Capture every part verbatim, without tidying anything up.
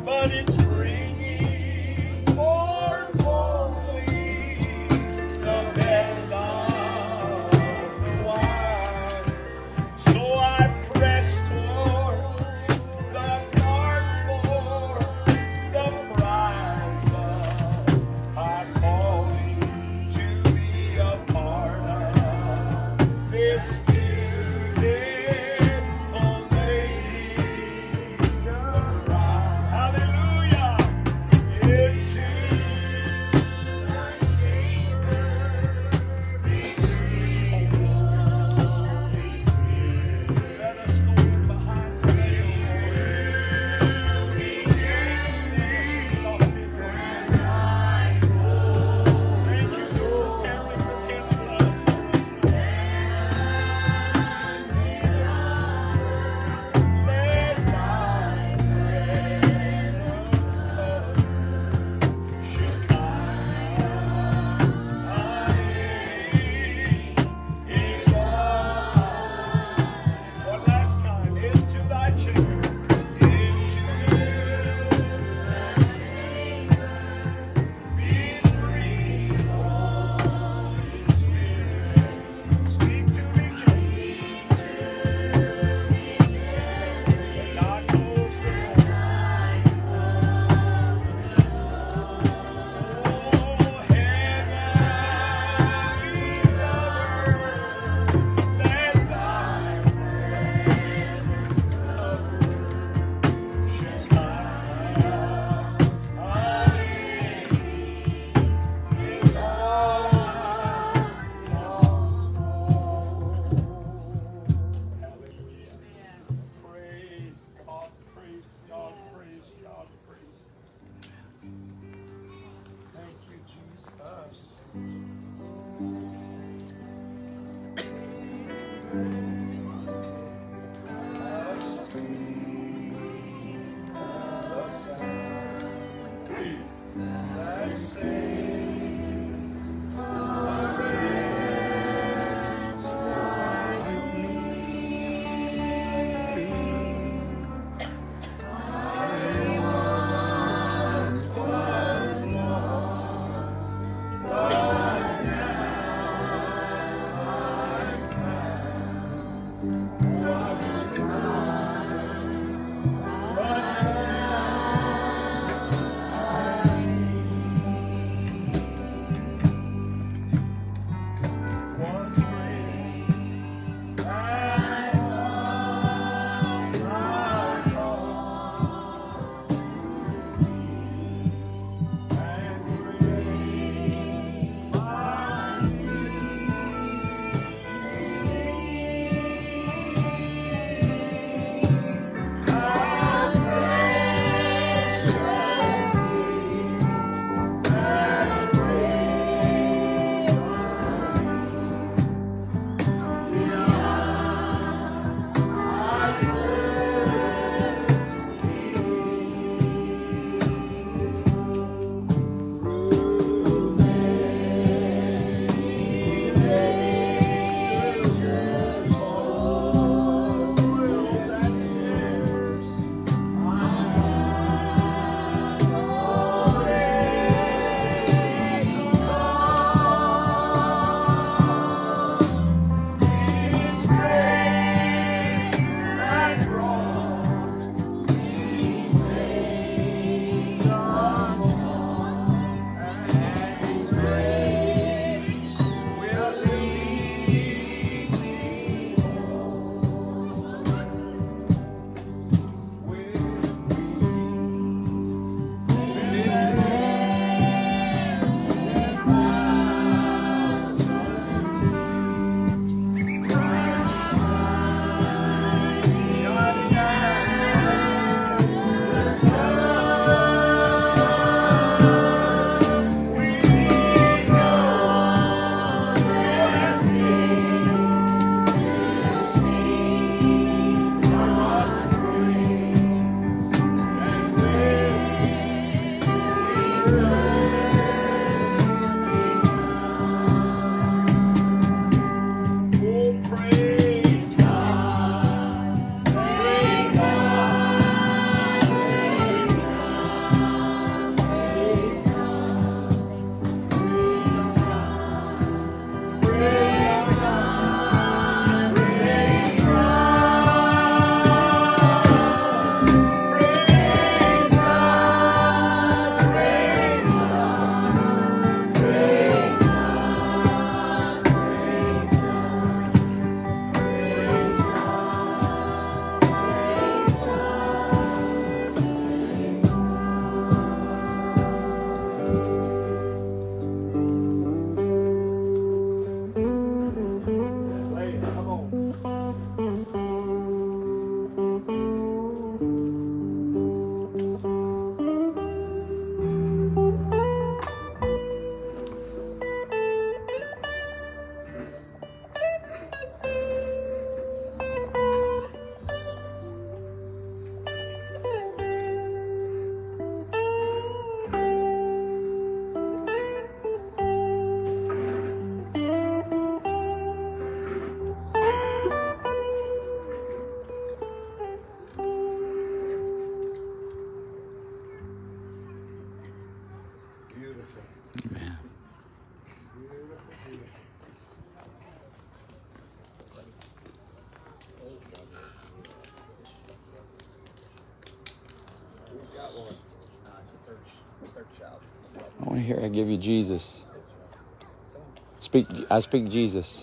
but it's bringing forth only the best of the wine. So I press toward the mark for the prize of high calling, to be a part of this beautiful lady, the bride. Hallelujah. I want to hear I give you Jesus. Speak. I speak Jesus.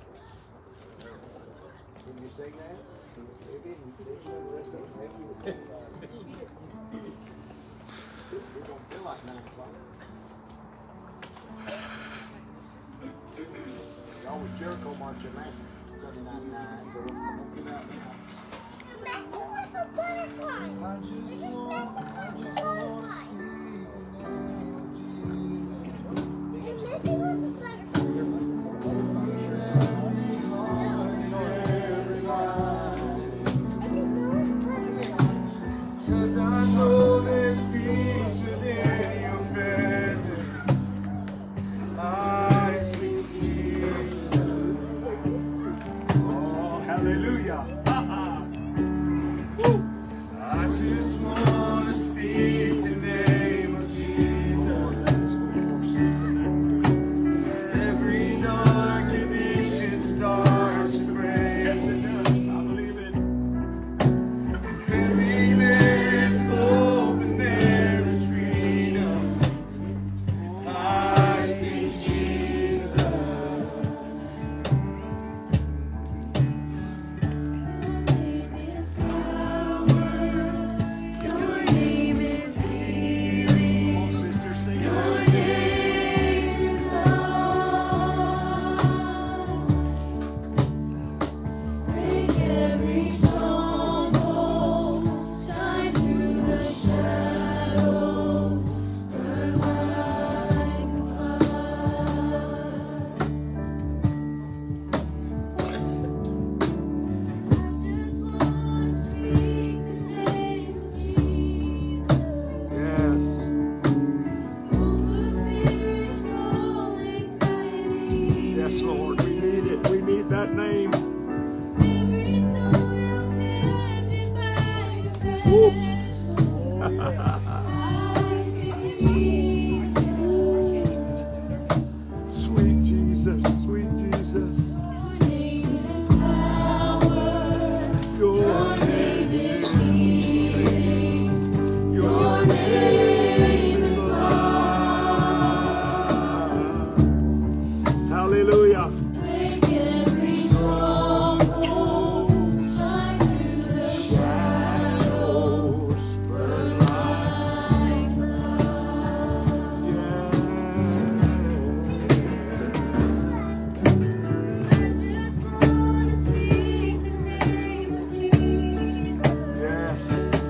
Jericho marching last Sunday night night, so we'll get out now. Cause I know there's peace within your presence. I speak Jesus. Oh, hallelujah. I just want to speak the name of Jesus. Every dark addiction starts to break. Yes, it does. I believe it. Every there's hope and there is freedom. I speak Jesus. Your name is healing. Oh, sister, sing it. Your name is love. Break every stronghold. Shine through the shadows. Burn like a fire. Just want to speak the name of Jesus. Yes. Over fear and all anxiety. Yes, Lord. We need it. We need that name. Every soul affected by your presence. I see Jesus. Sweet Jesus. Sweet Jesus. Your name is power. Your Your name is healing. Your name is love. Hallelujah. Break every stronghold. Shine through the shadows. Burn like I just want to speak the name of Jesus. Yes.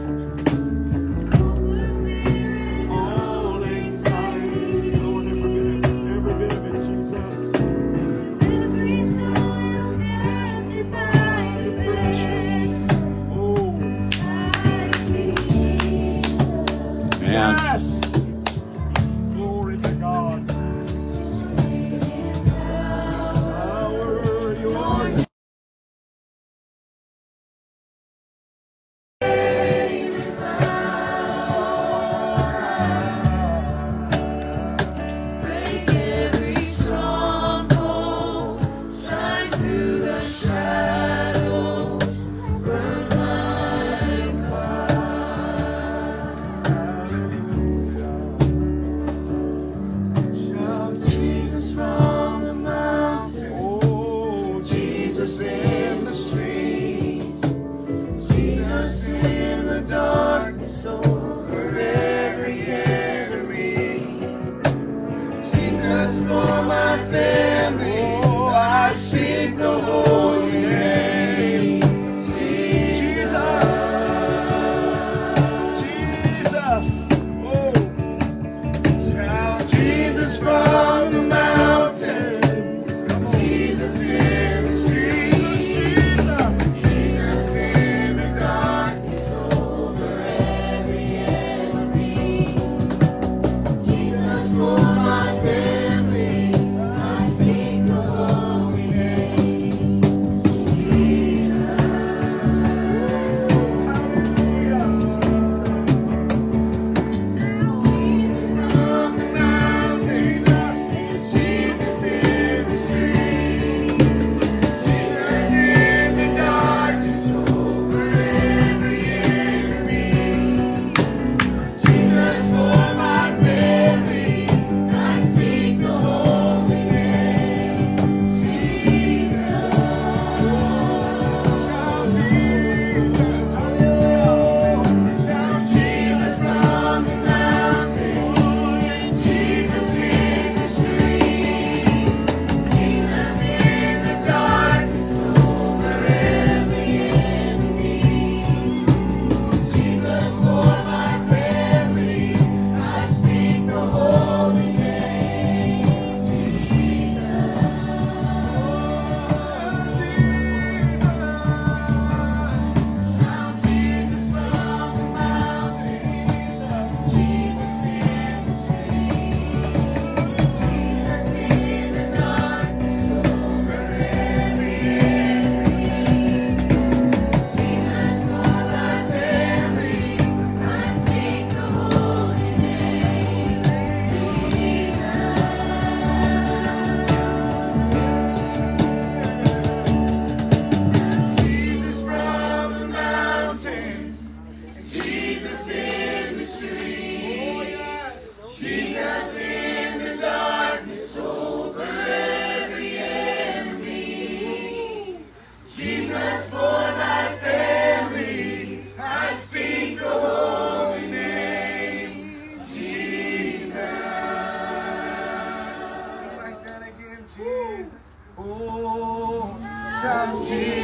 Over fear and all anxiety. Lord, every bit of it. Every bit of it, Jesus. Every soul affected by your presence. Oh. I see Jesus. Man. Yes. Glory to God. Power, your name. Break every stronghold. Shine through the shadows. Burn like Shout Jesus from the mountain. Oh, Jesus in the streets. Jesus in the darkness over every enemy. Jesus for my family. Oh, I speak the holy name. Jesus. Jesus. Oh. Shout Jesus from the mountain. Jesus in the streets. Jesus. Jesus in the darkness over every enemy. Jesus for my family. I speak Jesus.